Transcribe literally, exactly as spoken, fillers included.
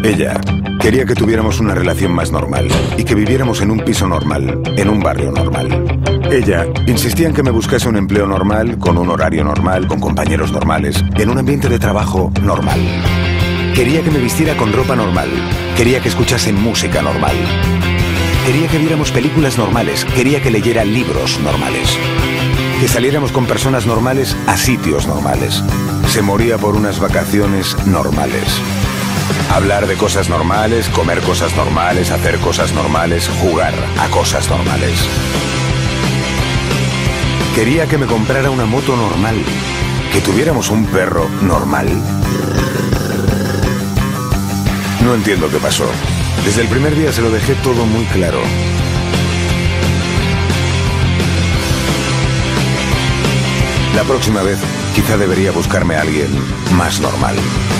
Ella quería que tuviéramos una relación más normal y que viviéramos en un piso normal, en un barrio normal. Ella insistía en que me buscase un empleo normal, con un horario normal, con compañeros normales, en un ambiente de trabajo normal. Quería que me vistiera con ropa normal. Quería que escuchase música normal. Quería que viéramos películas normales. Quería que leyera libros normales. Que saliéramos con personas normales a sitios normales. Se moría por unas vacaciones normales. Hablar de cosas normales, comer cosas normales, hacer cosas normales, jugar a cosas normales. Quería que me comprara una moto normal, que tuviéramos un perro normal. No entiendo qué pasó. Desde el primer día se lo dejé todo muy claro. La próxima vez, quizá debería buscarme a alguien más normal.